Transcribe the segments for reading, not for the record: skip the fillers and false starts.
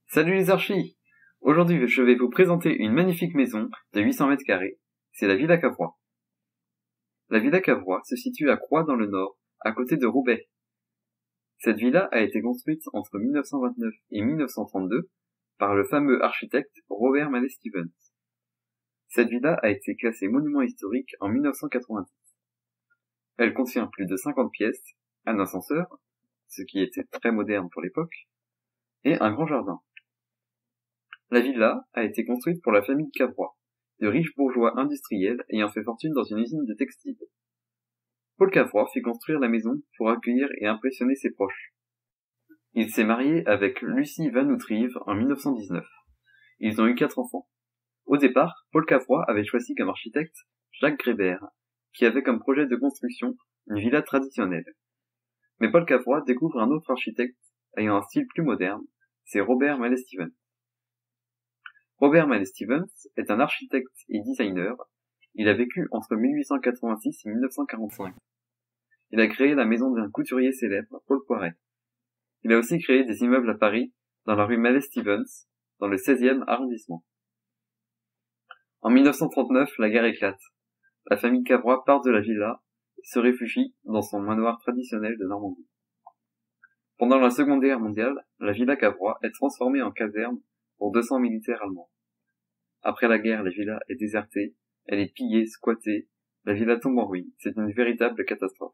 Salut les archis! Aujourd'hui, je vais vous présenter une magnifique maison de 800 mètres carrés. C'est la Villa Cavrois. La Villa Cavrois se situe à Croix dans le Nord, à côté de Roubaix. Cette villa a été construite entre 1929 et 1932 par le fameux architecte Robert Mallet Stevens. Cette villa a été classée monument historique en 1990. Elle contient plus de 50 pièces, un ascenseur, ce qui était très moderne pour l'époque, et un grand jardin. La villa a été construite pour la famille Cavrois, de riches bourgeois industriels ayant fait fortune dans une usine de textile. Paul Cavrois fit construire la maison pour accueillir et impressionner ses proches. Il s'est marié avec Lucie Van Outreeve en 1919. Ils ont eu 4 enfants. Au départ, Paul Cavrois avait choisi comme architecte Jacques Grébert, qui avait comme projet de construction une villa traditionnelle. Mais Paul Cavrois découvre un autre architecte ayant un style plus moderne, c'est Robert Mallet Stevens. Robert Mallet Stevens est un architecte et designer. Il a vécu entre 1886 et 1945. Il a créé la maison d'un couturier célèbre, Paul Poiret. Il a aussi créé des immeubles à Paris, dans la rue Mallet Stevens, dans le 16e arrondissement. En 1939, la guerre éclate. La famille Cavrois part de la villa et se réfugie dans son manoir traditionnel de Normandie. Pendant la Seconde Guerre mondiale, la villa Cavrois est transformée en caserne pour 200 militaires allemands. Après la guerre, la villa est désertée, elle est pillée, squattée, la villa tombe en ruine. C'est une véritable catastrophe.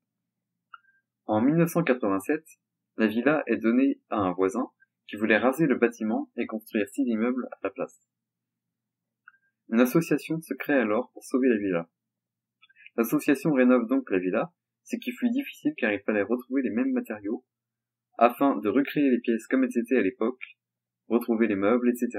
En 1987, la villa est donnée à un voisin qui voulait raser le bâtiment et construire 6 immeubles à la place. Une association se crée alors pour sauver la villa. L'association rénove donc la villa, ce qui fut difficile car il fallait retrouver les mêmes matériaux afin de recréer les pièces comme elles étaient à l'époque, retrouver les meubles, etc.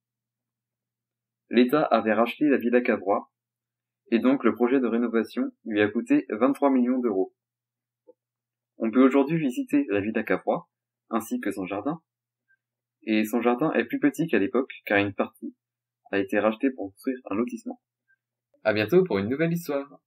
L'État avait racheté la Villa Cavrois, et donc le projet de rénovation lui a coûté 23 millions d'euros. On peut aujourd'hui visiter la Villa Cavrois, ainsi que son jardin, et son jardin est plus petit qu'à l'époque, car une partie a été rachetée pour construire un lotissement. À bientôt pour une nouvelle histoire.